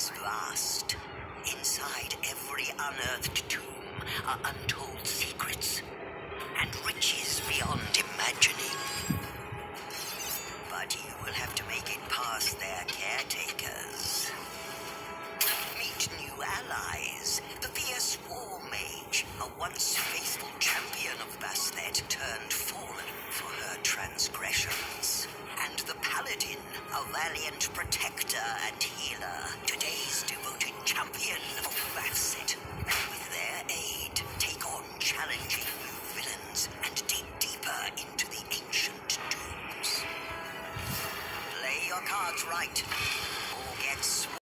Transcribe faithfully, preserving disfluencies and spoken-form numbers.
is vast. Inside every unearthed tomb are untold secrets and riches beyond imagining. But you will have to make it past their caretakers. Meet new allies. The fierce war mage, a once faithful champion of Bastet, turned fallen for her transgressions. And the paladin, a valiant protector and healer, today's devoted champion of Bastet. With their aid, take on challenging new villains and dig deeper into the ancient tombs. Play your cards right.